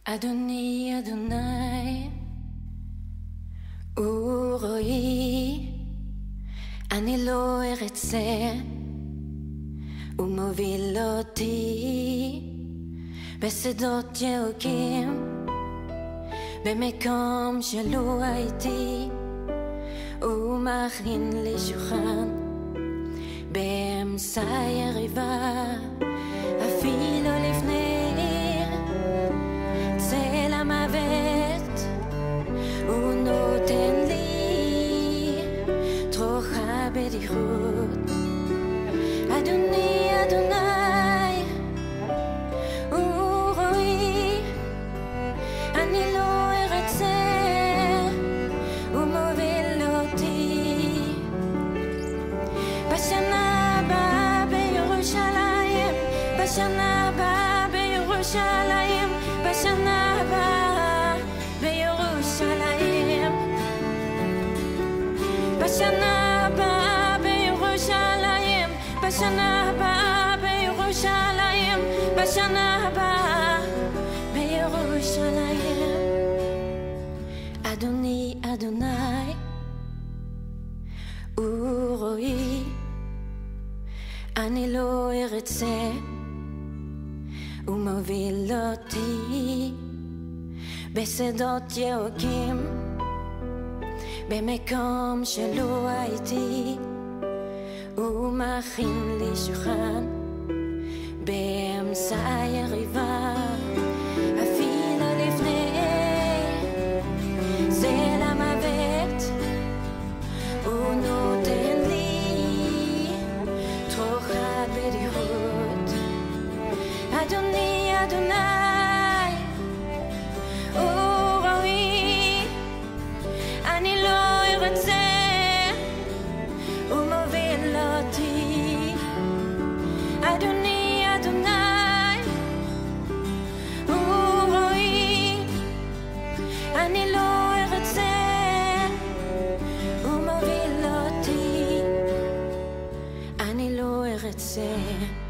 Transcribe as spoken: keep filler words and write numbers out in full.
אדוני, אדוני, הוא רואי, אני לא ארצה, הוא מוביל אותי בשדות ירוקים, במקום שלא הייתי, הוא מכין לי שולחן באמצע יריבה, אפילו לפני צל המוות הוא נותן לי תרוחה בדיחות. אדוני, אדוני, הוא רואי, אני לא ארצה, הוא מוביל אותי בשנה הבאה בירושלים, בשנה הבאה בירושלים, בשנה הבאה בירושלים, בשנה הבאה בירושלים, בשנה הבאה בירושלים, בשנה הבאה בירושלים. אדוני, אדוני, הוא רואי, אני לא ארצה, הוא מוביל אותי בשדות ירוקים, במקום שלא הייתי, הוא מכין לי שולחן באמצע יריבה, אפילו לפני צל המוות הוא נותן לי תרוחה בדיחות. אדוני, אדוני, הוא רואי, אני לא ארצה, הוא מוביל אותי. אדוני, אדוני, הוא רואי, אני לא ארצה, הוא מוביל אותי, אני לא ארצה.